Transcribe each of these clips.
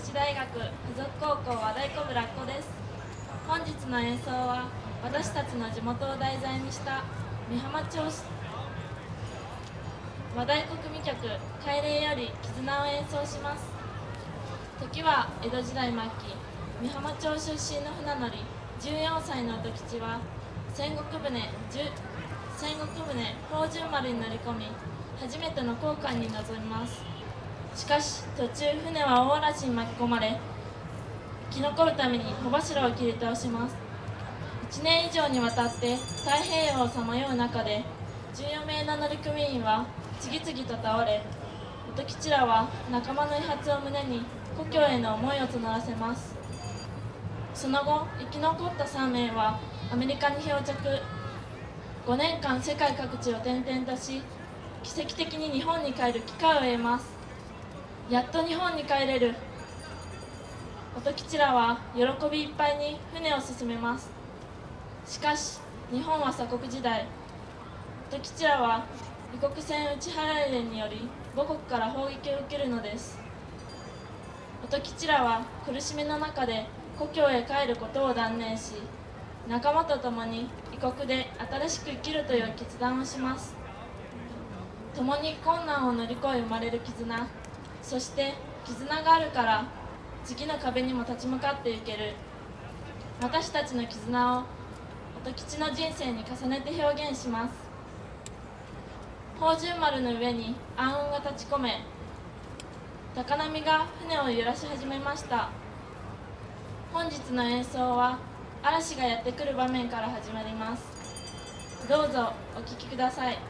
市大学附属高校和太鼓部ラッコです。本日の演奏は私たちの地元を題材にした美浜町和太鼓組曲「海嶺より絆」を演奏します。時は江戸時代末期、美浜町出身の船乗り14歳の音吉は戦国船宝順丸に乗り込み、初めての航海に臨みます。しかし途中船は大嵐に巻き込まれ、生き残るために帆柱を切り倒します。1年以上にわたって太平洋をさまよう中で14名の乗組員は次々と倒れ、音吉らは仲間の遺髪を胸に故郷への思いを募らせます。その後生き残った3名はアメリカに漂着、5年間世界各地を転々とし、奇跡的に日本に帰る機会を得ます。やっと日本に帰れる。音吉らは喜びいっぱいに船を進めます。しかし日本は鎖国時代、音吉らは異国船打ち払い令により母国から砲撃を受けるのです。音吉らは苦しみの中で故郷へ帰ることを断念し、仲間と共に異国で新しく生きるという決断をします。共に困難を乗り越え生まれる絆、そして絆があるから次の壁にも立ち向かっていける。私たちの絆を音吉の人生に重ねて表現します。宝順丸の上に暗雲が立ち込め、高波が船を揺らし始めました。本日の演奏は嵐がやってくる場面から始まります。どうぞお聴きください。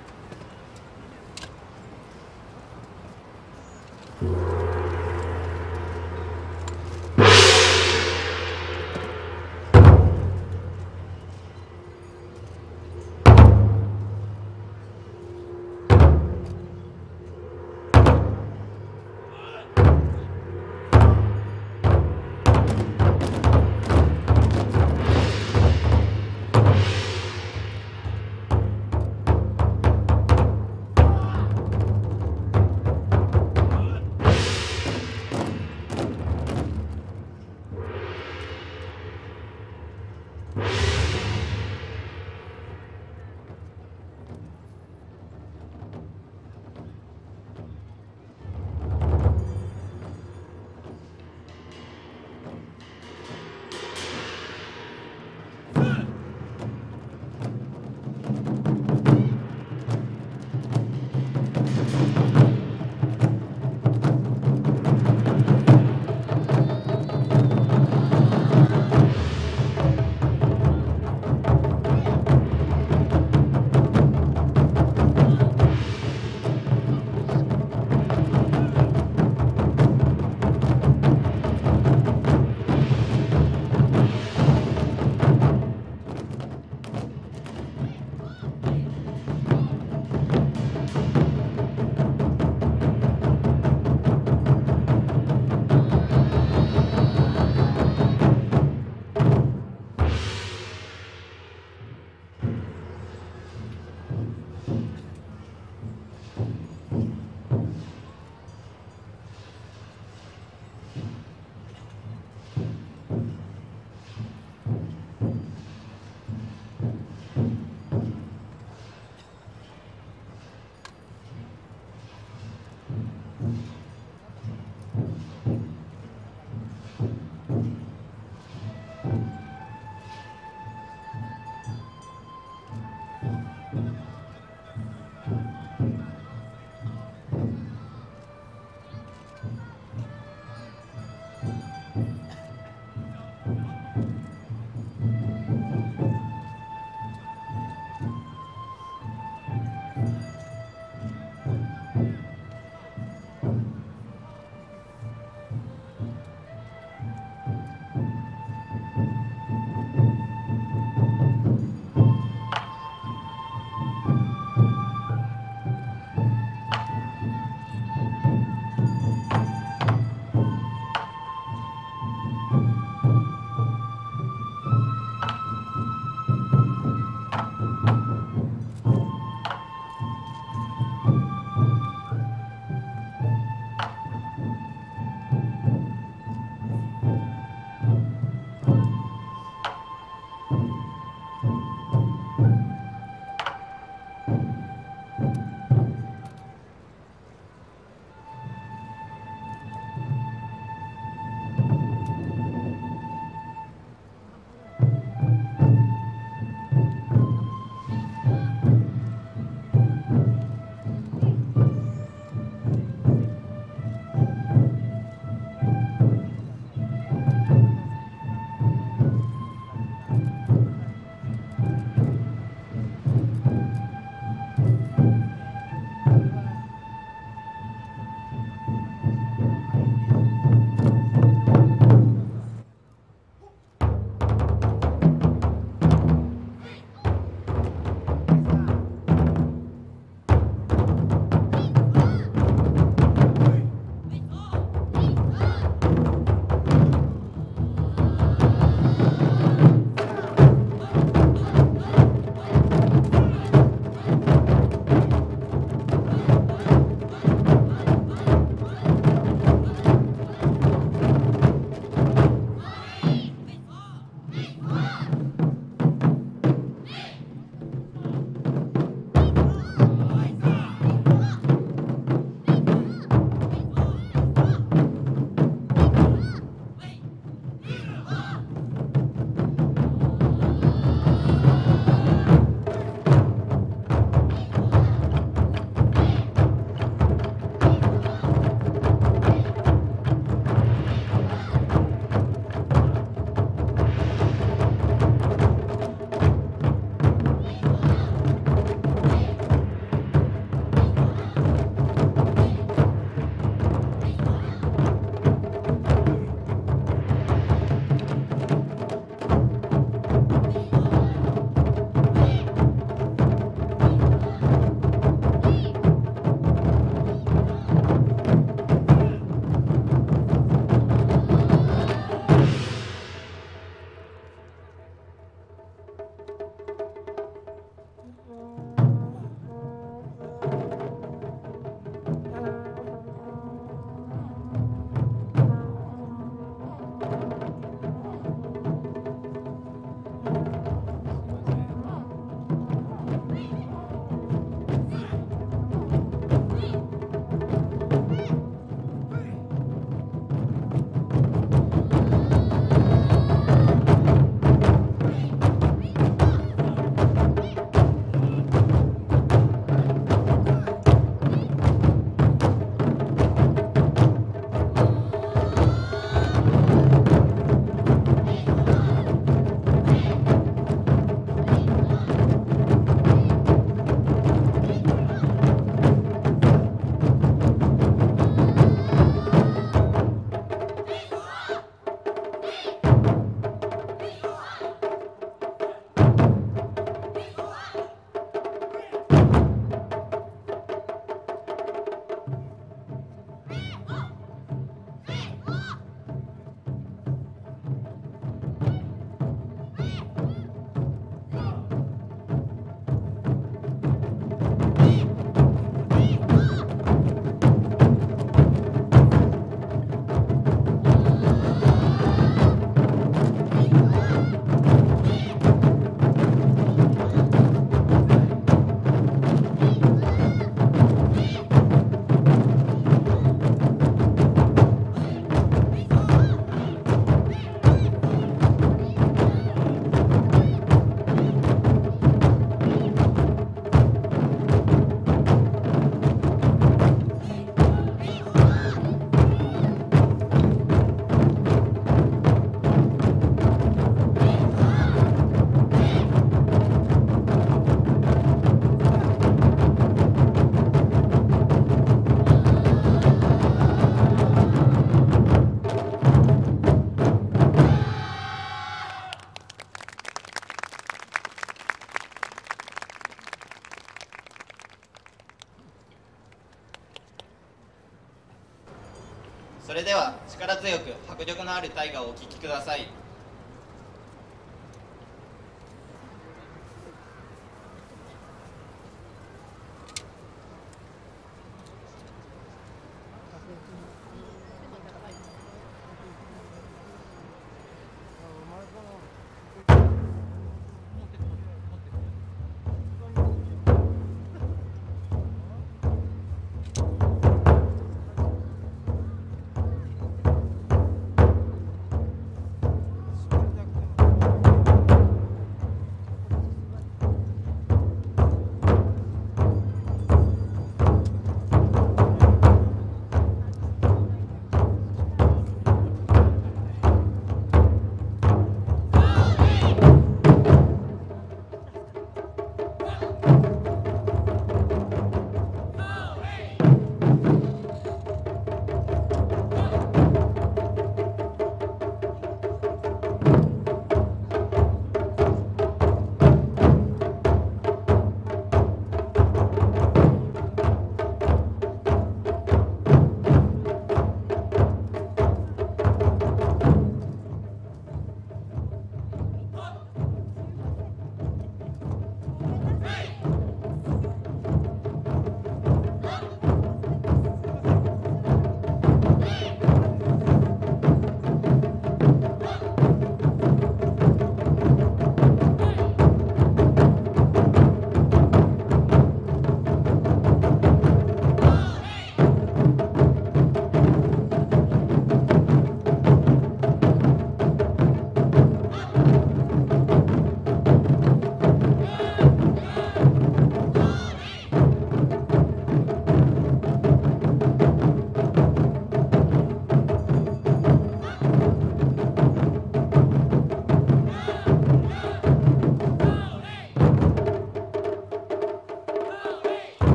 力強く迫力のある大河をお聴きください。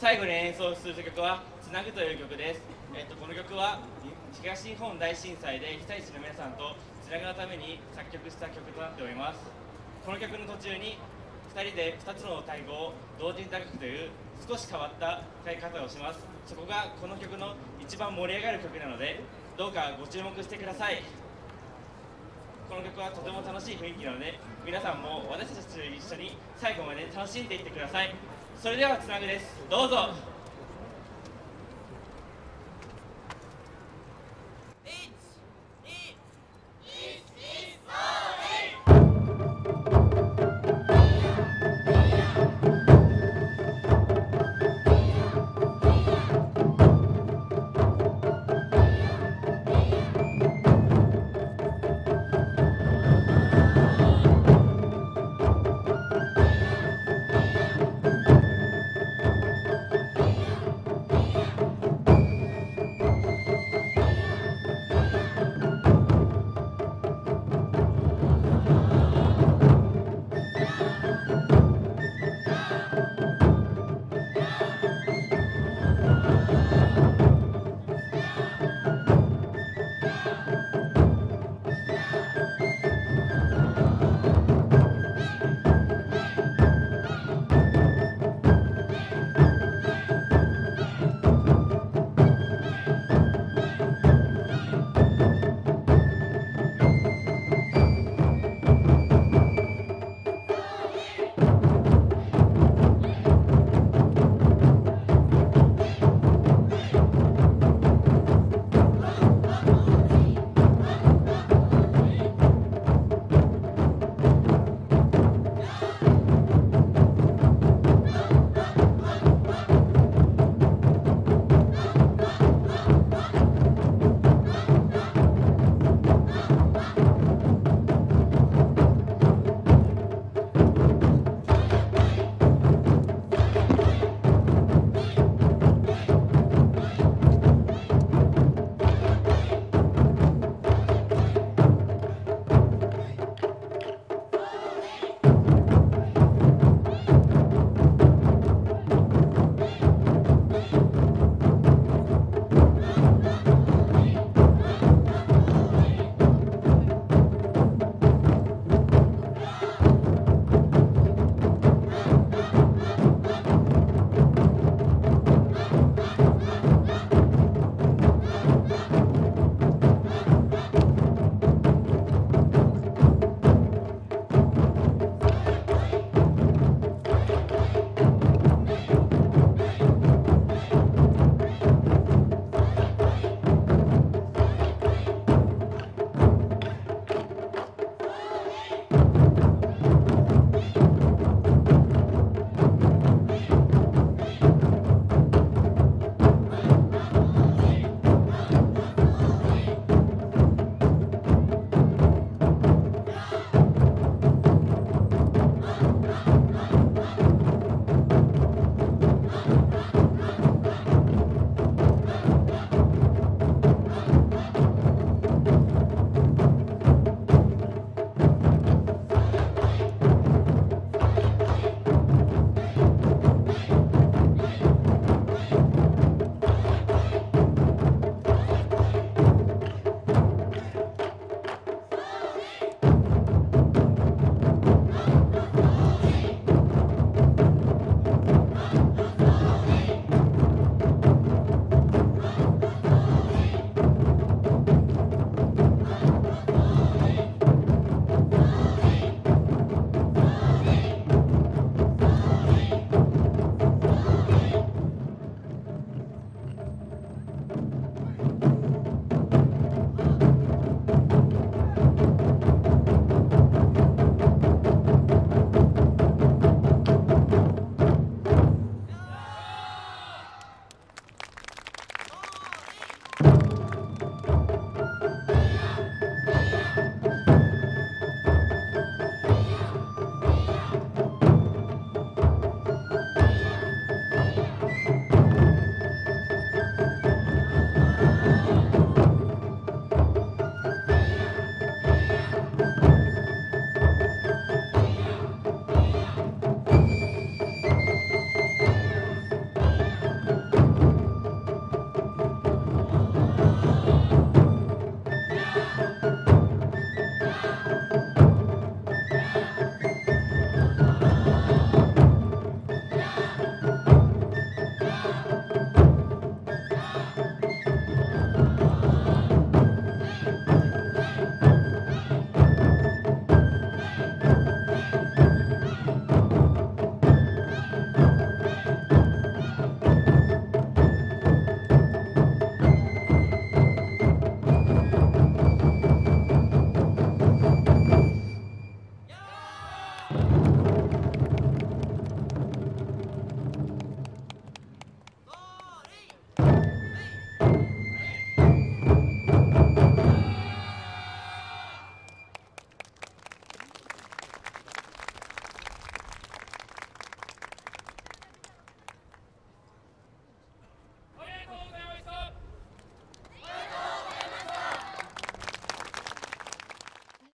最後に演奏する曲は「つなぐ」という曲です。この曲は東日本大震災で被災地の皆さんとつなぐのために作曲した曲となっております。この曲の途中に2人で2つのタイ語を同時に叩くという少し変わった歌い方をします。そこがこの曲の一番盛り上がる曲なので、どうかご注目してください。この曲はとても楽しい雰囲気なので、皆さんも私たちと一緒に最後まで楽しんでいってください。それではつなぐです。どうぞ。